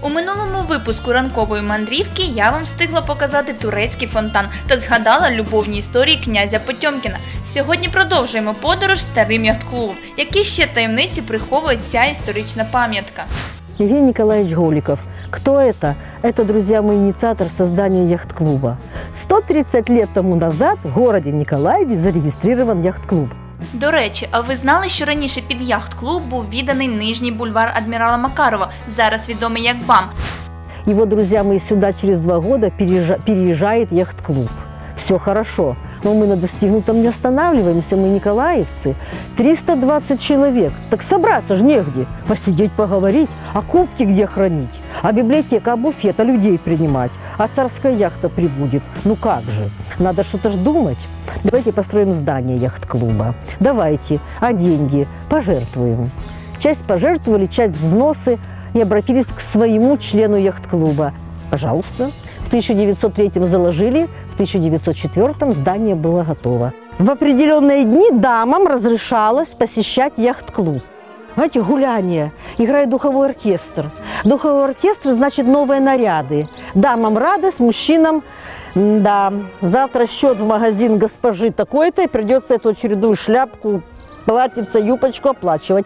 У минулому випуску ранкової мандрівки я вам встигла показати турецький фонтан та згадала любовні історії князя Потьомкіна. Сьогодні продовжуємо подорож старим яхт-клубом. Які ще таємниці приховує ця історична пам'ятка? Евгений Николаевич Голиков. Кто это? Это, друзья мои, инициатор создания яхт-клуба. 130 лет тому назад в городе Николаеве зарегистрирован яхт-клуб. До речі, а ви знали, що раніше під яхт-клуб був відданий Нижній бульвар Адмірала Макарова, зараз відомий як БАМ? И вот, друзья мои, сюда через 2 года переезжает яхт-клуб. Все хорошо, но мы на достигнутом не останавливаемся, мы николаевцы. 320 человек, так собраться ж негде, посидеть, поговорить, а кубки где хранить, а библиотека, а буфет, а людей принимать, а царская яхта прибудет. Ну как же, надо что-то ж думать. Давайте построим здание яхт-клуба. Давайте, а деньги пожертвуем. Часть пожертвовали, часть взносы и обратились к своему члену яхт-клуба. Пожалуйста. В 1903 заложили, в 1904 здание было готово. В определенные дни дамам разрешалось посещать яхт-клуб. Знаете, гуляния, играет духовой оркестр. Духовой оркестр значит новые наряды. Дамам радость, мужчинам, да, завтра счет в магазин госпожи такой-то, и придется эту очередную шляпку, платьице, юбочку оплачивать.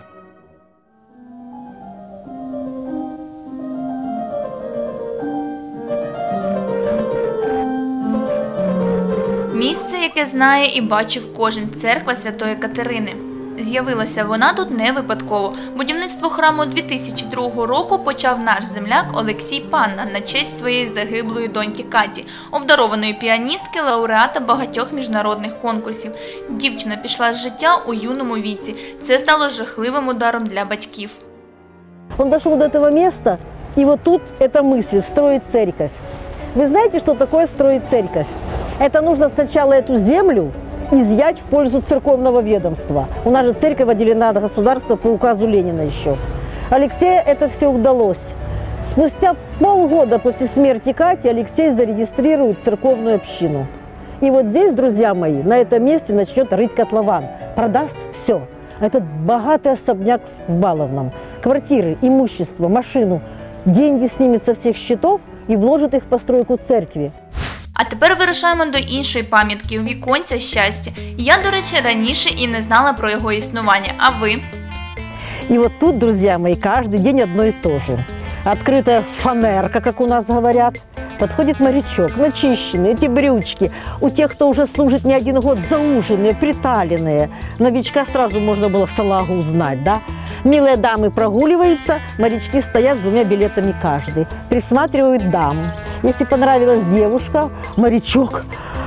Місце, яке знає і бачив кожен – церква Святої Катерини. З'явилася вона тут не випадково. Будівництво храму 2002 року почав наш земляк Олексій Панна на честь своєї загиблої доньки Каті, обдарованої піаністки, лауреата багатьох міжнародних конкурсів. Дівчина пішла з життя у юному віці. Це стало жахливим ударом для батьків. Он дошел до этого места, и вот тут эта мысль – строить церковь. Вы знаете, что такое строить церковь? Это нужно сначала эту землю изъять в пользу церковного ведомства. У нас же церковь отделена от государства по указу Ленина еще. Алексею это все удалось. Спустя полгода после смерти Кати Алексей зарегистрирует церковную общину. И вот здесь, друзья мои, на этом месте начнет рыть котлован. Продаст все. Этот богатый особняк в Баловном. Квартиры, имущество, машину. Деньги снимет со всех счетов и вложит их в постройку церкви. А тепер вирушаємо до іншої пам'ятки – Віконця щастя. Я, до речі, раніше і не знала про його існування. А ви? И вот тут, друзья мои, каждый день одно и то же. Открытая фанерка, как у нас говорят. Подходит морячок, начищенные, эти брючки. У тех, кто уже служит не 1 год, зауженные, приталенные. Новичка сразу можно было в салагу узнать, да? Милые дамы прогуливаются, морячки стоят с 2 билетами каждый. Присматривают даму. Если понравилась девушка, морячок,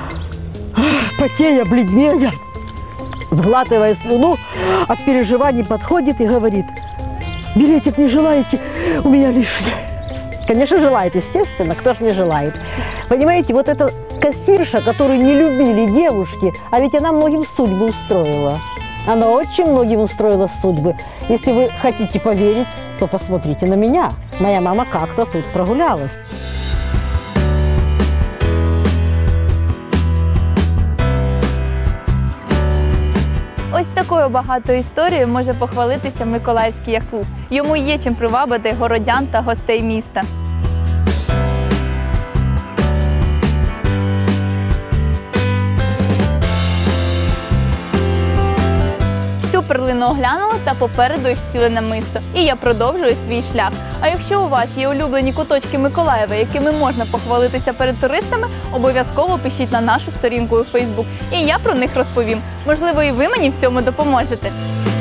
потея, бледнея, сглатывая слюну, от переживаний подходит и говорит: билетик не желаете? У меня лишний. Конечно, желает, естественно, кто же не желает. Понимаете, вот эта кассирша, которую не любили девушки, а ведь она многим судьбу устроила. Она очень многим устроила судьбы. Если вы хотите поверить, то посмотрите на меня. Моя мама как-то тут прогулялась. Ось такою багатою історією може похвалитися Миколаївський яхт-клуб. Йому є чим привабити городян та гостей міста. Всю перлину оглянула та попереду їх ціле намисто. І я продовжую свій шлях. А якщо у вас є улюблені куточки Миколаєва, якими можна похвалитися перед туристами, обов'язково пишіть на нашу сторінку у Facebook. І я про них розповім. Можливо, і ви мені в цьому допоможете.